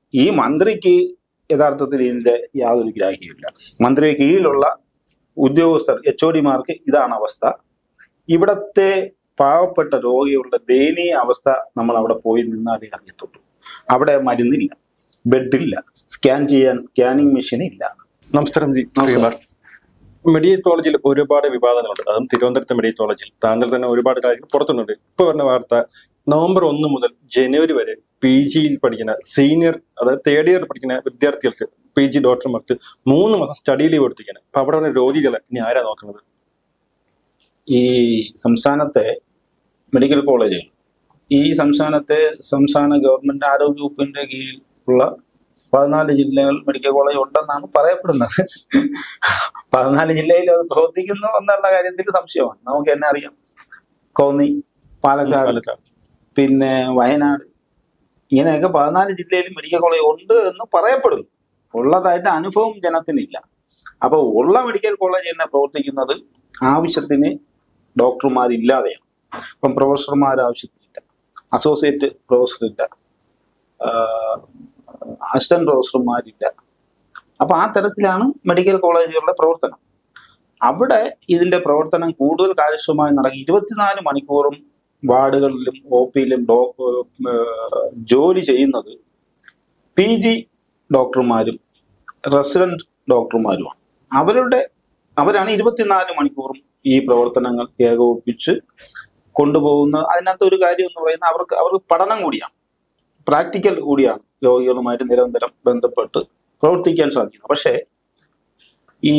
ഈ മന്ത്രിക്ക് യഥാർത്ഥത്തിൽ ഇതിന്റെ യാതൊരു ഗ്രാഹ്യമില്ല. മന്ത്രിക്ക് കീഴിലുള്ള ഉദ്യോഗസ്ഥർ HODമാർക്ക് ഇതാണ് അവസ്ഥ. ഇവിടത്തെ പാവപ്പെട്ട രോഗികളുടെ ദയനീയ അവസ്ഥ നമ്മൾ അവിടെ പോയി നിന്നാലേ അറിയത്തുള്ളൂ. അവിടെ മരുന്നില്ല, ബെഡില്ല, സ്കാൻ ചെയ്യാൻ സ്കാനിങ് മെഷീൻ ഇല്ല. നമസ്കാരം ജി. മെഡിക്കൽ കോളേജിൽ ഒരുപാട് വിവാദങ്ങളുണ്ട്. അതും തിരുവനന്തപുരത്തെ മെഡിക്കൽ കോളേജിൽ താങ്കൾ തന്നെ ഒരുപാട് കാര്യങ്ങൾ പുറത്തുണ്ട്. ഇപ്പൊ പറഞ്ഞ വാർത്ത, നവംബർ 1 മുതൽ ജനുവരി വരെ PGയിൽ പഠിക്കുന്ന സീനിയർ, അതായത് 3rd ഇയർ പഠിക്കുന്ന വിദ്യാർത്ഥികൾക്ക്, PG ഡോക്ടർമാർക്ക് 3 മാസം സ്റ്റഡി ലീവ് കൊടുത്തിരിക്കുകയാണ്. അപ്പൊ അവിടെ വന്ന രോഗികളെ ഇനി ആരാ നോക്കുന്നത്? ഈ സംസ്ഥാനത്തെ മെഡിക്കൽ കോളേജുകൾ, ഈ സംസ്ഥാന ഗവൺമെന്റ് ആരോഗ്യ വകുപ്പിന്റെ കീഴിൽ ഉള്ള 14 ജില്ലകൾ മെഡിക്കൽ കോളേജ് ഉണ്ടെന്നാണ് പറയപ്പെടുന്നത്. 14 ജില്ലയിൽ അത് പ്രവർത്തിക്കുന്നു എന്നുള്ള കാര്യത്തിൽ സംശയമാണ്. നമുക്ക് തന്നെ അറിയാം, കോന്നി, പാലക്കാട്, പിന്നെ വയനാട്, ഇങ്ങനെയൊക്കെ 14 ജില്ലയിൽ മെഡിക്കൽ കോളേജ് ഉണ്ട് എന്ന് പറയപ്പെടുന്നു. ഉള്ളതായിട്ട് അനുഭവം ജനത്തിനില്ല. അപ്പോൾ ഉള്ള മെഡിക്കൽ കോളേജ് തന്നെ പ്രവർത്തിക്കുന്നത് ആവശ്യത്തിന് ഡോക്ടർമാരില്ലാതെയാണ്. ഇപ്പം പ്രൊഫസർമാർ ആവശ്യത്തിനില്ല, അസോസിയേറ്റ് പ്രൊഫസറില്ല, അസിസ്റ്റന്റ് പ്രൊഫസർമാരില്ല. അപ്പൊ ആ തരത്തിലാണ് മെഡിക്കൽ കോളേജുകളുടെ പ്രവർത്തനം. അവിടെ ഇതിന്റെ പ്രവർത്തനം കൂടുതൽ കാര്യക്ഷമമായി നടക്കും. 24 മണിക്കൂറും വാർഡുകളിലും OPയിലും ജോലി ചെയ്യുന്നത് PG ഡോക്ടർമാരും റെസിഡന്റ് ഡോക്ടർമാരുമാണ്. അവരാണ് 24 മണിക്കൂറും ഈ പ്രവർത്തനങ്ങൾ ഏകോപിപ്പിച്ച് കൊണ്ടുപോകുന്ന. അതിനകത്ത് ഒരു കാര്യം എന്ന് പറയുന്നത് അവർക്ക് പഠനം കൂടിയാണ്, പ്രാക്ടിക്കൽ കൂടിയാണ്. രോഗികളുമായിട്ട് നിരന്തരം ബന്ധപ്പെട്ട് പ്രവർത്തിക്കാൻ സാധിക്കുന്നത്. പക്ഷേ ഈ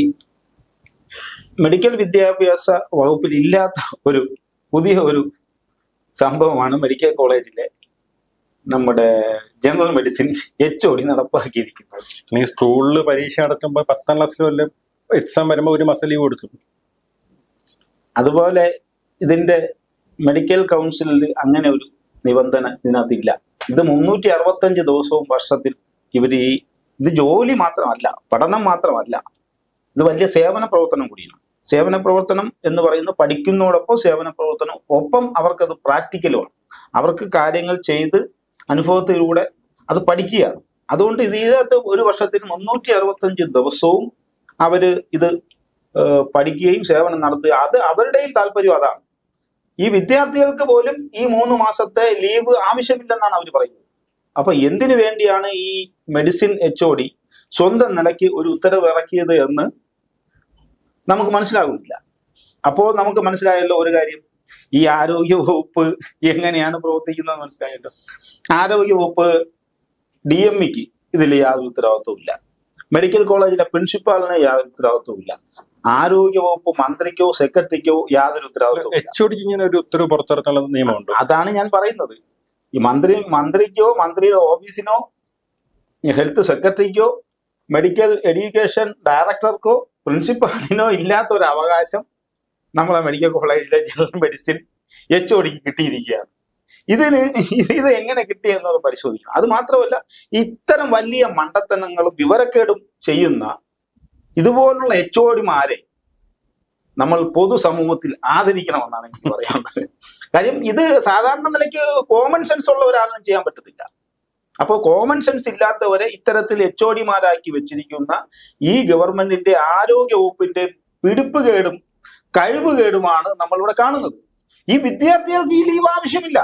മെഡിക്കൽ വിദ്യാഭ്യാസ വകുപ്പിൽ ഇല്ലാത്ത പുതിയ ഒരു സംഭവമാണ് മെഡിക്കൽ കോളേജിലെ നമ്മുടെ ജനറൽ മെഡിസിൻ HOD നടപ്പാക്കിയിരിക്കുന്നത്. ഈ സ്കൂളിൽ പരീക്ഷ നടത്തുമ്പോൾ 10ാം ക്ലാസ്സിൽ വല്ല എക്സാം വരുമ്പോൾ 1 മാസം ലീവ് കൊടുത്തു. അതുപോലെ ഇതിന്റെ മെഡിക്കൽ കൗൺസിലിൽ അങ്ങനെ ഒരു നിബന്ധന ഇതിനകത്തില്ല. ഇത് 365 ദിവസവും വർഷത്തിൽ ഇത് ജോലി മാത്രമല്ല, പഠനം മാത്രമല്ല, ഇത് വലിയ സേവന പ്രവർത്തനം കൂടിയാണ്. സേവന പ്രവർത്തനം എന്ന് പറയുന്നത് പഠിക്കുന്നതോടൊപ്പം സേവന പ്രവർത്തനം, ഒപ്പം അവർക്കത് പ്രാക്ടിക്കലുമാണ്. അവർക്ക് കാര്യങ്ങൾ ചെയ്ത് അനുഭവത്തിലൂടെ അത് പഠിക്കുകയാണ്. അതുകൊണ്ട് ഇതിനകത്ത് ഒരു വർഷത്തിൽ 365 ദിവസവും അവര് ഇത് പഠിക്കുകയും സേവനം നടത്തുക. അത് അവരുടെയും താല്പര്യം അതാണ്. ഈ വിദ്യാർത്ഥികൾക്ക് പോലും ഈ 3 മാസത്തെ ലീവ് ആവശ്യമില്ലെന്നാണ് അവർ പറയുന്നത്. അപ്പൊ എന്തിനു വേണ്ടിയാണ് ഈ മെഡിസിൻ HOD സ്വന്തം നിലയ്ക്ക് ഒരു ഉത്തരവ് ഇറക്കിയത് എന്ന് നമുക്ക് മനസ്സിലാകുന്നില്ല. അപ്പോൾ നമുക്ക് മനസ്സിലായല്ലോ ഒരു കാര്യം, ഈ ആരോഗ്യ വകുപ്പ് എങ്ങനെയാണ് പ്രവർത്തിക്കുന്നത് മനസ്സിലായല്ലോ. ആരോഗ്യ വകുപ്പ് DMEക്ക് ഇതിൽ യാതൊരു ഉത്തരവാദിത്വവും ഇല്ല. മെഡിക്കൽ കോളേജിലെ പ്രിൻസിപ്പാളിന് യാതൊരു ഉത്തരവാദിത്വവും ഇല്ല. ആരോഗ്യ വകുപ്പ് മന്ത്രിക്കോ സെക്രട്ടറിക്കോ യാതൊരു ഉത്തരവാദിത്വവും. HODക്ക് ഇങ്ങനെ ഒരു ഉത്തരവ് പുറത്തിറക്കാനുള്ള നിയമമുണ്ടോ? അതാണ് ഞാൻ പറയുന്നത്. ഈ മന്ത്രിക്കോ മന്ത്രിയുടെ ഓഫീസിനോ ഹെൽത്ത് സെക്രട്ടറിക്കോ മെഡിക്കൽ എഡ്യൂക്കേഷൻ ഡയറക്ടർക്കോ പ്രിൻസിപ്പാളിനോ ഇല്ലാത്ത ഒരു അവകാശം നമ്മളെ മെഡിക്കൽ കോളേജിലെ ജനറൽ മെഡിസിൻ HODക്ക് കിട്ടിയിരിക്കുകയാണ്. ഇത് എങ്ങനെ കിട്ടിയെന്നത് പരിശോധിക്കണം. അത് മാത്രമല്ല, ഇത്തരം വലിയ മണ്ടത്തനങ്ങളും വിവരക്കേടും ചെയ്യുന്ന ഇതുപോലുള്ള HODമാരെ നമ്മൾ പൊതുസമൂഹത്തിൽ ആദരിക്കണമെന്നാണ് എനിക്ക് പറയാനുള്ളത്. കാര്യം ഇത് സാധാരണ നിലയ്ക്ക് കോമൺ സെൻസ് ഉള്ള ഒരാളിനും ചെയ്യാൻ പറ്റത്തില്ല. അപ്പോൾ കോമൺ സെൻസ് ഇല്ലാത്തവരെ ഇത്തരത്തിൽ HODമാരാക്കി വെച്ചിരിക്കുന്ന ഈ ഗവൺമെന്റിന്റെ ആരോഗ്യ വകുപ്പിന്റെ പിടിപ്പുകേടും കഴിവുകേടുമാണ് നമ്മളിവിടെ കാണുന്നത്. ഈ വിദ്യാർത്ഥികൾക്ക് ഈ ലീവ് ആവശ്യമില്ല.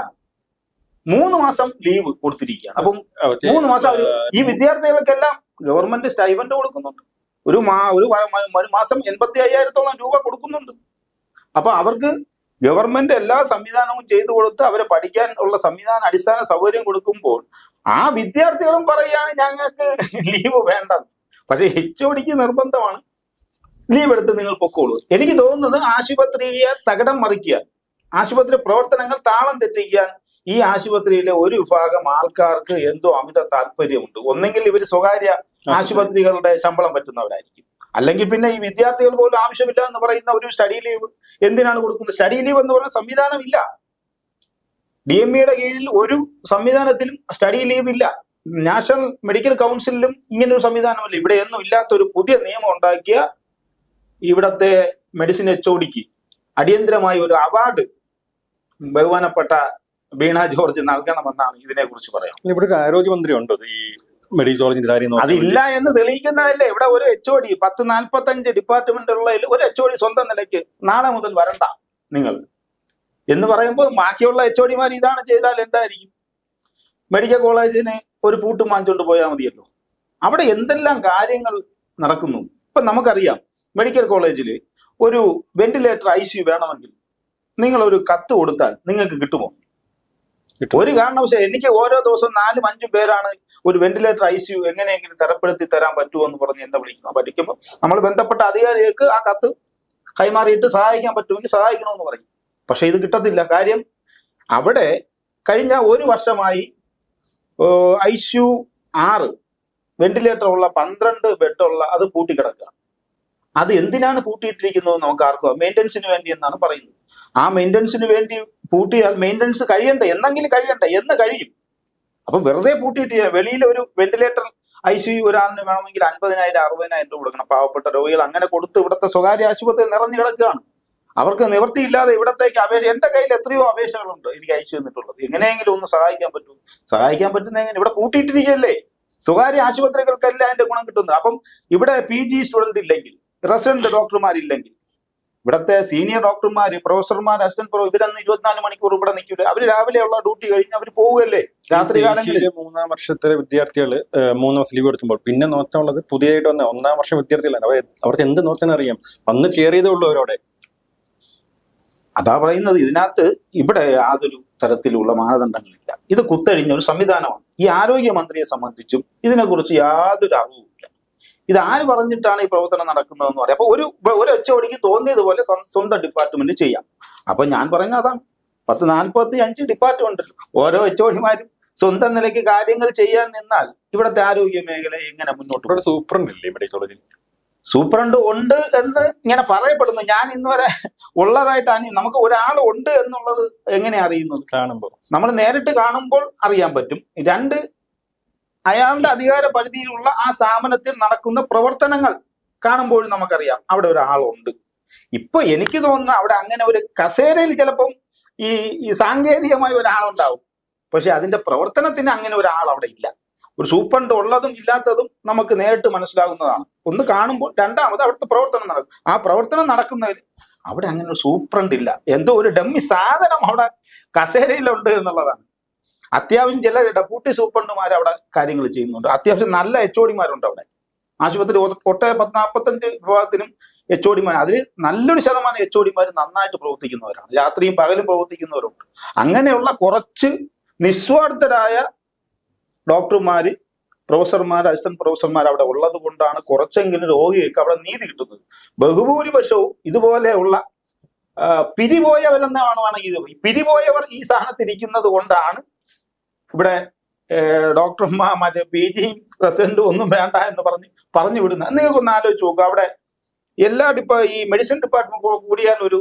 3 മാസം ലീവ് കൊടുത്തിരിക്കുകയാണ്. അപ്പം 3 മാസം ഈ വിദ്യാർത്ഥികൾക്കെല്ലാം ഗവൺമെന്റ് സ്റ്റൈഫൻഡ് കൊടുക്കുന്നുണ്ട്. ഒരു മാസം 85,000-ഓളം രൂപ കൊടുക്കുന്നുണ്ട്. അപ്പൊ അവർക്ക് ഗവൺമെന്റ് എല്ലാ സംവിധാനവും ചെയ്തു കൊടുത്ത് അവരെ പഠിക്കാൻ ഉള്ള അടിസ്ഥാന സൗകര്യം കൊടുക്കുമ്പോൾ ആ വിദ്യാർത്ഥികളും പറയുകയാണ് ഞങ്ങൾക്ക് ലീവ് വേണ്ട. പക്ഷെ HODക്ക് നിർബന്ധമാണ് ലീവ് എടുത്ത് നിങ്ങൾ പൊക്കോളൂ. എനിക്ക് തോന്നുന്നത് ആശുപത്രിയെ തകിടം മറിക്കാൻ, ആശുപത്രി പ്രവർത്തനങ്ങൾ താളം തെറ്റിക്കാൻ ഈ ആശുപത്രിയിലെ ഒരു വിഭാഗം ആൾക്കാർക്ക് എന്തോ അമിത താല്പര്യമുണ്ട്. ഒന്നെങ്കിൽ ഇവർ സ്വകാര്യ ആശുപത്രികളുടെ ശമ്പളം പറ്റുന്നവരായിരിക്കും, അല്ലെങ്കിൽ പിന്നെ ഈ വിദ്യാർത്ഥികൾ പോലും ആവശ്യമില്ല എന്ന് പറയുന്ന ഒരു സ്റ്റഡി ലീവ് എന്തിനാണ് കൊടുക്കുന്നത്? സ്റ്റഡി ലീവ് എന്ന് പറയുന്ന സംവിധാനമില്ല. DMEയുടെ കീഴിൽ ഒരു സംവിധാനത്തിലും സ്റ്റഡി ലീവ് ഇല്ല. നാഷണൽ മെഡിക്കൽ കൗൺസിലിലും ഇങ്ങനൊരു സംവിധാനമല്ല. ഇവിടെയൊന്നും ഇല്ലാത്തൊരു പുതിയ നിയമം ഉണ്ടാക്കിയ ഇവിടത്തെ മെഡിസിൻ HODക്ക് അടിയന്തരമായി ഒരു അവാർഡ് ബഹുമാനപ്പെട്ട വീണ ജോർജ് നൽകണമെന്നാണ് ഇതിനെക്കുറിച്ച് പറയാം. ഇവിടെ ഒരു ആരോഗ്യമന്ത്രി ഉണ്ടോ ഈ മെഡിക്കൽ കോളേജിന്റെ കാര്യം അതില്ല എന്ന് തെളിയിക്കുന്നതല്ലേ. ഇവിടെ ഒരു HOD 10-45 ഡിപ്പാർട്ട്മെന്റ് ഉള്ളതിൽ ഒരു HOD സ്വന്തം നിലയ്ക്ക് നാളെ മുതൽ വരണ്ട നിങ്ങൾ എന്ന് പറയുമ്പോൾ ബാക്കിയുള്ള HODമാർ ഇതാണ് ചെയ്താൽ എന്തായിരിക്കും? മെഡിക്കൽ കോളേജിന് ഒരു പൂട്ടും വാങ്ങിച്ചുകൊണ്ട് പോയാൽ മതിയല്ലോ. അവിടെ എന്തെല്ലാം കാര്യങ്ങൾ നടക്കുന്നു. ഇപ്പൊ നമുക്കറിയാം, മെഡിക്കൽ കോളേജിൽ ഒരു വെന്റിലേറ്റർ ICU വേണമെങ്കിൽ നിങ്ങൾ ഒരു കത്ത് കൊടുത്താൽ നിങ്ങൾക്ക് കിട്ടുമോ? ഒരു കാരണവശാലും എനിക്ക് ഓരോ ദിവസവും 4-5 പേരാണ് ഒരു വെന്റിലേറ്റർ ICU എങ്ങനെയെങ്കിലും തരപ്പെടുത്തി തരാൻ പറ്റുമോ എന്ന് പറഞ്ഞ് എന്നെ പഠിക്കുമ്പോൾ നമ്മൾ ബന്ധപ്പെട്ട അധികാരികൾക്ക് ആ കത്ത് കൈമാറിയിട്ട് സഹായിക്കാൻ പറ്റുമെങ്കിൽ സഹായിക്കണമെന്ന് പറയും. പക്ഷെ ഇത് കിട്ടത്തില്ല. കാര്യം അവിടെ കഴിഞ്ഞ ഒരു വർഷമായി ICU 6 വെന്റിലേറ്റർ ഉള്ള 12 ബെഡുള്ള അത് പൂട്ടിക്കിടക്കുക. അത് എന്തിനാണ് പൂട്ടിയിട്ടിരിക്കുന്നത് നമുക്ക് ആർക്കും മെയിൻ്റനൻസിന് വേണ്ടി എന്നാണ് പറയുന്നത്. ആ മെയിൻ്റനൻസിന് വേണ്ടി പൂട്ടിയാൽ മെയിൻ്റനൻസ് കഴിയണ്ടേ, എന്നെങ്കിലും കഴിയണ്ടേ, എന്ന് കഴിയും. അപ്പൊ വെറുതെ പൂട്ടിയിട്ട് വെളിയിൽ ഒരു വെന്റിലേറ്റർ ICU ഒരാളിന് വേണമെങ്കിൽ 50,000-60,000 രൂപ കൊടുക്കണം. പാവപ്പെട്ട രോഗികൾ അങ്ങനെ കൊടുത്ത് ഇവിടുത്തെ സ്വകാര്യ ആശുപത്രി നിറഞ്ഞു കിടക്കുകയാണ്. അവർക്ക് നിവൃത്തിയില്ലാതെ ഇവിടത്തേക്ക് അപേക്ഷ, എന്റെ കയ്യിൽ എത്രയോ അപേക്ഷകളുണ്ട് എനിക്ക് അയച്ചു തന്നിട്ടുള്ളത്. എങ്ങനെയെങ്കിലും ഒന്ന് സഹായിക്കാൻ പറ്റും. സഹായിക്കാൻ പറ്റുന്ന എങ്ങനെ? ഇവിടെ പൂട്ടിയിട്ടിരിക്കുകയല്ലേ. സ്വകാര്യ ആശുപത്രികൾക്കല്ല അതിന്റെ ഗുണം കിട്ടുന്നത്. അപ്പം ഇവിടെ PG സ്റ്റുഡന്റ് ഇല്ലെങ്കിൽ, റെസിഡന്റ് ഡോക്ടർമാരില്ലെങ്കിൽ, ഇവിടത്തെ സീനിയർ ഡോക്ടർമാര്, പ്രൊഫസർമാർ, അസിസ്റ്റന്റ് പ്രൊഫസർ ഇവരൊന്നും 24 മണിക്കൂർ ഇവിടെ നിൽക്കില്ല. അവര് രാവിലെയുള്ള ഡ്യൂട്ടി കഴിഞ്ഞ് അവർ പോവുകയല്ലേ രാത്രി കാലങ്ങളിൽ. 3ാം വർഷത്തിലെ വിദ്യാർത്ഥികൾ 3 മാസം ലീവ് എടുക്കുമ്പോൾ പിന്നെ നോക്കാനുള്ളത് പുതിയതായിട്ട് വന്ന 1ാം വർഷം വിദ്യാർത്ഥികളാണ്. അവർക്ക് എന്ത് നോക്കാൻ അറിയാം? അന്ന് കയറിയതേ ഉള്ളൂ അവരോടെ. അതാ പറയുന്നത്, ഇതിനകത്ത് ഇവിടെ യാതൊരു തരത്തിലുള്ള മാനദണ്ഡങ്ങളില്ല. ഇത് കുത്തഴിഞ്ഞ ഒരു സംവിധാനമാണ്. ഈ ആരോഗ്യമന്ത്രിയെ സംബന്ധിച്ചും ഇതിനെക്കുറിച്ച് യാതൊരു അറിവുമില്ല. ഇത് ആര് പറഞ്ഞിട്ടാണ് ഈ പ്രവർത്തനം നടക്കുന്നതെന്ന് പറയാം. അപ്പൊ ഒരു HODക്ക് തോന്നിയതുപോലെ സ്വന്തം ഡിപ്പാർട്ട്മെന്റ് ചെയ്യാം. അപ്പൊ ഞാൻ പറയുന്നത് അതാണ്, 10-45 ഡിപ്പാർട്ട്മെന്റ് ഓരോ HODമാരും സ്വന്തം നിലയ്ക്ക് കാര്യങ്ങൾ ചെയ്യാൻ നിന്നാൽ ഇവിടുത്തെ ആരോഗ്യ മേഖല എങ്ങനെ മുന്നോട്ട്? സൂപ്രണ്ട് ഇല്ലേ മെഡിക്കൽ കോളേജിൽ? സൂപ്രണ്ട് ഉണ്ട് എന്ന് ഇങ്ങനെ പറയപ്പെടുന്നു. ഞാൻ ഇന്ന് വരെ ഉള്ളതായിട്ടാണ്. നമുക്ക് ഒരാൾ ഉണ്ട് എന്നുള്ളത് എങ്ങനെ അറിയുന്നത്? കാണുമ്പോൾ, നമ്മൾ നേരിട്ട് കാണുമ്പോൾ അറിയാൻ പറ്റും. 2, അയാളുടെ അധികാര പരിധിയിലുള്ള ആ സ്ഥാപനത്തിൽ നടക്കുന്ന പ്രവർത്തനങ്ങൾ കാണുമ്പോൾ നമുക്കറിയാം അവിടെ ഒരാളുണ്ട്. ഇപ്പൊ എനിക്ക് തോന്നുന്നു അവിടെ അങ്ങനെ ഒരു കസേരയിൽ ചിലപ്പം ഈ സാങ്കേതികമായ ഒരാളുണ്ടാവും. പക്ഷെ അതിന്റെ പ്രവർത്തനത്തിന് അങ്ങനെ ഒരാൾ അവിടെ ഇല്ല. ഒരു സൂപ്രണ്ട് ഉള്ളതും ഇല്ലാത്തതും നമുക്ക് നേരിട്ട് മനസ്സിലാകുന്നതാണ്. ഒന്ന് കാണുമ്പോൾ. രണ്ടാമത് അവിടുത്തെ പ്രവർത്തനം നടക്കും. ആ പ്രവർത്തനം നടക്കുന്നതിൽ അവിടെ അങ്ങനെ ഒരു സൂപ്രണ്ട് ഇല്ല. എന്തോ ഒരു ഡമ്മി സാധനം അവിടെ കസേരയിലുണ്ട് എന്നുള്ളതാണ്. അത്യാവശ്യം ചില ഡെപ്യൂട്ടി സൂപ്രണ്ടുമാർ അവിടെ കാര്യങ്ങൾ ചെയ്യുന്നുണ്ട്. അത്യാവശ്യം നല്ല HODമാരുണ്ട് അവിടെ. ആശുപത്രി ഒട്ടേ 40-45 വിഭാഗത്തിനും HODമാർ, അതിൽ നല്ലൊരു ശതമാനം HODമാർ നന്നായിട്ട് പ്രവർത്തിക്കുന്നവരാണ്. രാത്രിയും പകലും പ്രവർത്തിക്കുന്നവരുണ്ട്. അങ്ങനെയുള്ള കുറച്ച് നിസ്വാർത്ഥരായ ഡോക്ടർമാര്, പ്രൊഫസർമാർ, അസിസ്റ്റന്റ് പ്രൊഫസർമാർ അവിടെ ഉള്ളത് കൊണ്ടാണ് കുറച്ചെങ്കിലും രോഗികൾക്ക് അവിടെ നീതി കിട്ടുന്നത്. ബഹുഭൂരിപക്ഷവും ഇതുപോലെയുള്ള പിരിപോയവരെന്നാണ് വേണമെങ്കിൽ പിരിപോയവർ ഈ സ്ഥാനത്തിരിക്കുന്നത് കൊണ്ടാണ് ഇവിടെ ഡോക്ടർമാർ മറ്റേ PG പ്രസിഡന്റും ഒന്നും വേണ്ട എന്ന് പറഞ്ഞു വിടുന്നത്. നിങ്ങൾക്കൊന്ന് ആലോചിച്ച് നോക്കുക. അവിടെ എല്ലാ ഈ മെഡിസിൻ ഡിപ്പാർട്ട്മെന്റ് കൂടിയാൽ ഒരു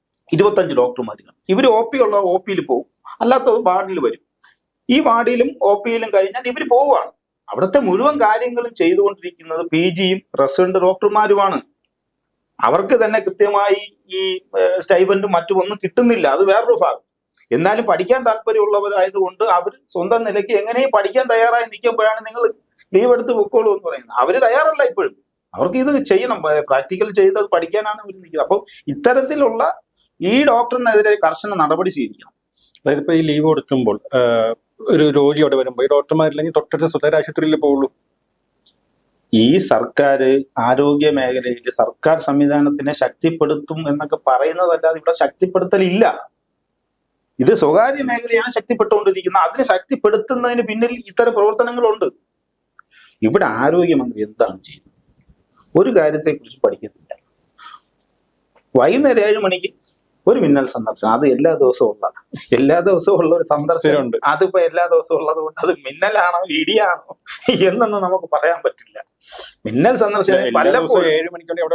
25 ഡോക്ടർമാർ. ഇവർ OP ഉള്ള OPയിൽ പോകും, അല്ലാത്തത് വാർഡിൽ വരും. ഈ വാർഡിലും OPയിലും കഴിഞ്ഞാൽ ഇവർ പോവുകയാണ്. അവിടുത്തെ മുഴുവൻ കാര്യങ്ങളും ചെയ്തുകൊണ്ടിരിക്കുന്നത് PGയും റെസിഡന്റ് ഡോക്ടർമാരുമാണ്. അവർക്ക് തന്നെ കൃത്യമായി ഈ സ്റ്റൈപ്പൻഡും മറ്റുമൊന്നും കിട്ടുന്നില്ല. അത് വേറൊരു ഭാഗം. എന്നാലും പഠിക്കാൻ താല്പര്യമുള്ളവരായതുകൊണ്ട് അവർ സ്വന്തം നിലയ്ക്ക് എങ്ങനെയും പഠിക്കാൻ തയ്യാറായി നിൽക്കുമ്പോഴാണ് നിങ്ങൾ ലീവ് എടുത്ത് പൊക്കോളൂ എന്ന് പറയുന്നത്. അവര് തയ്യാറല്ല ഇപ്പോഴും. അവർക്ക് ഇത് ചെയ്യണം, പ്രാക്ടിക്കൽ ചെയ്ത് അത് പഠിക്കാനാണ് അവർ നിൽക്കുന്നത്. അപ്പോൾ ഇത്തരത്തിലുള്ള ഈ ഡോക്ടറിനെതിരെ കർശന നടപടി സ്വീകരിക്കണം. അതായത് ഇപ്പൊ ഈ ലീവ് കൊടുക്കുമ്പോൾ ഒരു രോഗി അവിടെ വരുമ്പോൾ ഈ ഡോക്ടർമാരില്ലെങ്കിൽ തൊട്ടടുത്ത സ്വകാര്യ ആശുപത്രിയിൽ പോവുള്ളൂ. ഈ സർക്കാർ ആരോഗ്യ മേഖലയിൽ സർക്കാർ സംവിധാനത്തിനെ ശക്തിപ്പെടുത്തും എന്നൊക്കെ പറയുന്നതല്ലാതെ ഇവിടെ ശക്തിപ്പെടുത്തലില്ല. ഇത് സ്വകാര്യ മേഖലയാണ് ശക്തിപ്പെട്ടുകൊണ്ടിരിക്കുന്നത്. അതിനെ ശക്തിപ്പെടുത്തുന്നതിന് പിന്നിൽ ഇത്തരം പ്രവർത്തനങ്ങളുണ്ട്. ഇവിടെ ആരോഗ്യമന്ത്രി എന്താണ് ചെയ്യുന്നത്? ഒരു കാര്യത്തെക്കുറിച്ച് പഠിക്കുന്നില്ല. വൈകുന്നേരം 7 മണിക്ക് ഒരു മിന്നൽ സന്ദർശനം, അത് എല്ലാ ദിവസവും ഉള്ള ഒരു സന്ദർശനം. അതിപ്പോ എല്ലാ ദിവസവും ഉള്ളത് കൊണ്ട് അത് മിന്നലാണോ ഇടിയാണോ എന്നൊന്നും നമുക്ക് പറയാൻ പറ്റില്ല. മിന്നൽ സന്ദർശനം എല്ലാ ദിവസവും 7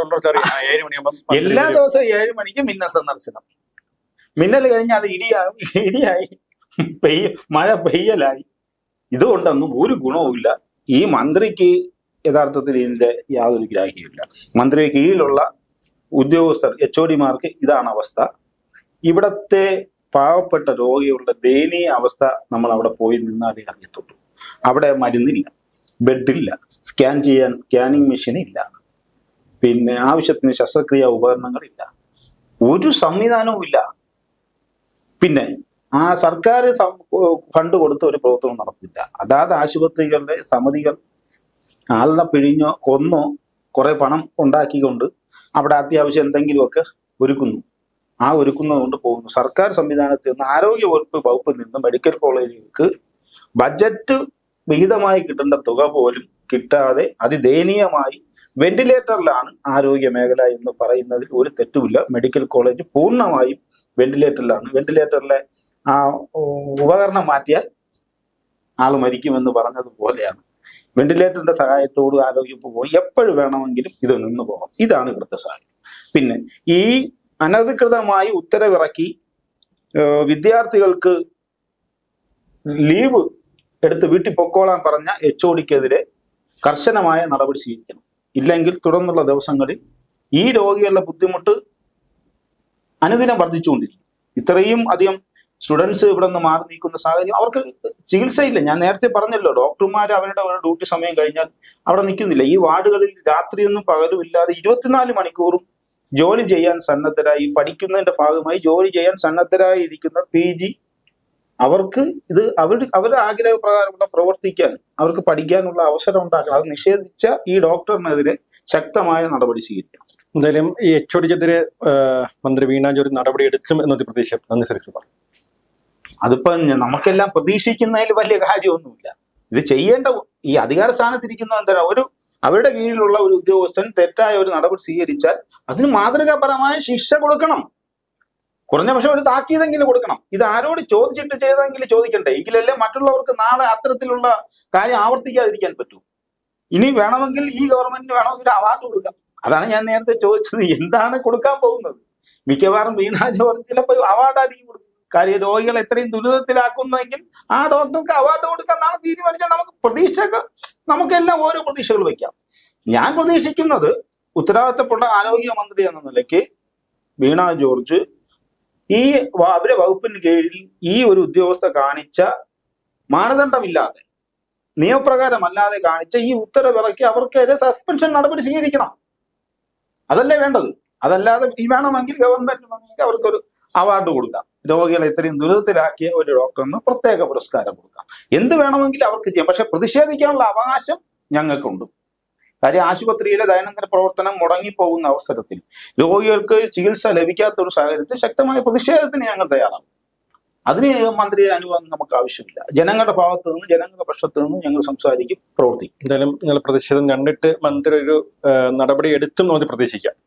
മണിക്ക് മിന്നൽ സന്ദർശനം. മിന്നൽ കഴിഞ്ഞാൽ അത് ഇടിയായി മഴ പെയ്യലായി. ഇതുകൊണ്ടൊന്നും ഒരു ഗുണവുമില്ല. ഈ മന്ത്രിക്ക് യഥാർത്ഥത്തിൽ ഇതിന്റെ യാതൊരു ഗ്രാഹ്യമില്ല. മന്ത്രിക്ക് കീഴിലുള്ള ഉദ്യോഗസ്ഥർ HODമാർക്ക് ഇതാണ് അവസ്ഥ. ഇവിടത്തെ പാവപ്പെട്ട രോഗികളുടെ ദയനീയ അവസ്ഥ നമ്മൾ അവിടെ പോയി നിന്നാലേ അറിയത്തുള്ളൂ. അവിടെ മരുന്നില്ല, ബെഡില്ല, സ്കാൻ ചെയ്യാൻ സ്കാനിങ് മെഷീൻ ഇല്ല, പിന്നെ ആവശ്യത്തിന് ശസ്ത്രക്രിയാ ഉപകരണങ്ങളില്ല, ഒരു സംവിധാനവും ഇല്ല. പിന്നെ ആ സർക്കാർ ഫണ്ട് കൊടുത്ത ഒരു പ്രവർത്തനം നടത്തില്ല. അതാത് ആശുപത്രികളുടെ സമിതികൾ ആളിനെ പിഴിഞ്ഞോ കൊന്നോ കുറെ പണം ഉണ്ടാക്കിക്കൊണ്ട് അവിടെ അത്യാവശ്യം എന്തെങ്കിലുമൊക്കെ ഒരുക്കുന്നു. ആ ഒരുക്കുന്നതുകൊണ്ട് പോകുന്നു. സർക്കാർ സംവിധാനത്തിൽ നിന്ന് ആരോഗ്യ വകുപ്പിൽ നിന്ന് മെഡിക്കൽ കോളേജുകൾക്ക് ബജറ്റ് വിഹിതമായി കിട്ടേണ്ട തുക പോലും കിട്ടാതെ അതിദയനീയമായി വെന്റിലേറ്ററിലാണ് ആരോഗ്യ മേഖല എന്ന് പറയുന്നതിൽ ഒരു തെറ്റുമില്ല. മെഡിക്കൽ കോളേജ് പൂർണ്ണമായും വെന്റിലേറ്ററിലാണ്. വെന്റിലേറ്ററിലെ ആ ഉപകരണം മാറ്റിയാൽ ആൾ മരിക്കുമെന്ന് പറഞ്ഞതുപോലെയാണ്. വെന്റിലേറ്ററിന്റെ സഹായത്തോട് ആരോഗ്യവകുപ്പ് പോയി എപ്പോഴും വേണമെങ്കിലും ഇത് നിന്ന് പോകാം. ഇതാണ് ഇവിടുത്തെ സാഹചര്യം. പിന്നെ ഈ അനധികൃതമായി ഉത്തരവിറക്കി വിദ്യാർത്ഥികൾക്ക് ലീവ് എടുത്ത് വീട്ടിൽ പൊക്കോളാൻ പറഞ്ഞ HODക്കെതിരെ കർശനമായ നടപടി സ്വീകരിക്കണം. ഇല്ലെങ്കിൽ തുടർന്നുള്ള ദിവസങ്ങളിൽ ഈ രോഗികളുടെ ബുദ്ധിമുട്ട് അനുദിനം വർദ്ധിച്ചുകൊണ്ടിരിക്കും. ഇത്രയും അധികം സ്റ്റുഡൻസ് ഇവിടെ നിന്ന് മാറി നിൽക്കുന്ന സാഹചര്യം, അവർക്ക് ചികിത്സയില്ല. ഞാൻ നേരത്തെ പറഞ്ഞല്ലോ, ഡോക്ടർമാർ അവരുടെ ഡ്യൂട്ടി സമയം കഴിഞ്ഞാൽ അവിടെ നിൽക്കുന്നില്ല. ഈ വാർഡുകളിൽ രാത്രിയൊന്നും പകലും ഇല്ലാതെ 24 മണിക്കൂറും ജോലി ചെയ്യാൻ സന്നദ്ധരായി, പഠിക്കുന്നതിന്റെ ഭാഗമായി ജോലി ചെയ്യാൻ സന്നദ്ധരായി ഇരിക്കുന്ന PG അവർക്ക് ഇത് അവരുടെ ആഗ്രഹപ്രകാരമുള്ള പ്രവർത്തിക്കാൻ, അവർക്ക് പഠിക്കാനുള്ള അവസരം ഉണ്ടാക്കണം. അത് നിഷേധിച്ച ഈ ഡോക്ടറിനെതിരെ ശക്തമായ നടപടി സ്വീകരിക്കണം. എന്തായാലും ഈ HODക്കെതിരെ മന്ത്രി വീണ ജോർജ് നടപടി എടുക്കും എന്നൊരു പ്രതീക്ഷ. നന്ദി ശ്രീ. അതിപ്പോ നമുക്കെല്ലാം പ്രതീക്ഷിക്കുന്നതിൽ വലിയ കാര്യമൊന്നുമില്ല. ഇത് ചെയ്യേണ്ട ഈ അധികാര സ്ഥാനത്തിരിക്കുന്ന എന്താ, അവരുടെ കീഴിലുള്ള ഒരു ഉദ്യോഗസ്ഥൻ തെറ്റായ ഒരു നടപടി സ്വീകരിച്ചാൽ അതിന് മാതൃകാപരമായ ശിക്ഷ കൊടുക്കണം. കുറഞ്ഞ പക്ഷെ ഒരു താക്കീതെങ്കിലും കൊടുക്കണം. ഇത് ആരോട് ചോദിച്ചിട്ട് ചെയ്തെങ്കിലും ചോദിക്കണ്ടേ? എങ്കിലല്ലേ മറ്റുള്ളവർക്ക് നാളെ അത്തരത്തിലുള്ള കാര്യം ആവർത്തിക്കാതിരിക്കാൻ പറ്റൂ. ഇനി വേണമെങ്കിൽ ഈ ഗവൺമെന്റിന് വേണമെങ്കിൽ അവാർഡ് കൊടുക്കാം. അതാണ് ഞാൻ നേരത്തെ ചോദിച്ചത്, എന്താണ് കൊടുക്കാൻ പോകുന്നത്? മിക്കവാറും വീണ ജോർജ് ചിലപ്പോൾ അവാർഡായിരിക്കും കൊടുക്കുന്നത്. കാര്യം രോഗികൾ എത്രയും ദുരിതത്തിലാക്കുന്നെങ്കിൽ ആ ഡോക്ടർക്ക് അവാർഡ് കൊടുക്കാന്നാണ് തീരുമാനിച്ചാൽ നമുക്കെല്ലാം ഓരോ പ്രതീക്ഷകൾ വയ്ക്കാം. ഞാൻ പ്രതീക്ഷിക്കുന്നത് ഉത്തരവാദിത്തപ്പെട്ട ആരോഗ്യമന്ത്രി എന്ന നിലയ്ക്ക് വീണ ജോർജ് അവരെ വകുപ്പിന് കീഴിൽ ഈ ഒരു ഉദ്യോഗസ്ഥ കാണിച്ച മാനദണ്ഡമില്ലാതെ, നിയമപ്രകാരമല്ലാതെ കാണിച്ച ഈ ഉത്തരവിറക്കി അവർക്കെതിരെ സസ്പെൻഷൻ നടപടി സ്വീകരിക്കണം. അതല്ലേ വേണ്ടത്. അതല്ലാതെ വേണമെങ്കിൽ ഗവൺമെന്റ് അവർക്കൊരു അവാർഡ് കൊടുക്കാം. രോഗികളെ ഇത്രയും ദുരിതത്തിലാക്കിയ ഒരു ഡോക്ടറിന് പ്രത്യേക പുരസ്കാരം കൊടുക്കാം. എന്ത് വേണമെങ്കിലും അവർക്ക് ചെയ്യാം. പക്ഷെ പ്രതിഷേധിക്കാനുള്ള അവകാശം ഞങ്ങൾക്കുണ്ട്. കാര്യം ആശുപത്രിയിലെ ദൈനംദിന പ്രവർത്തനം മുടങ്ങിപ്പോകുന്ന അവസരത്തിൽ രോഗികൾക്ക് ചികിത്സ ലഭിക്കാത്ത ഒരു സാഹചര്യത്തിൽ ശക്തമായ പ്രതിഷേധത്തിന് ഞങ്ങൾ തയ്യാറാണ്. അതിന് മന്ത്രിയുടെ അനുവാദം നമുക്ക് ആവശ്യമില്ല. ജനങ്ങളുടെ ഭാഗത്തു നിന്ന്, ജനങ്ങളുടെ പക്ഷത്തു നിന്ന് ഞങ്ങൾ സംസാരിക്കും, പ്രവർത്തിക്കും. എന്തായാലും നിങ്ങൾ പ്രതിഷേധം കണ്ടിട്ട് മന്ത്രി ഒരു നടപടി എടുത്തും നമുക്ക് പ്രതീക്ഷിക്കാം.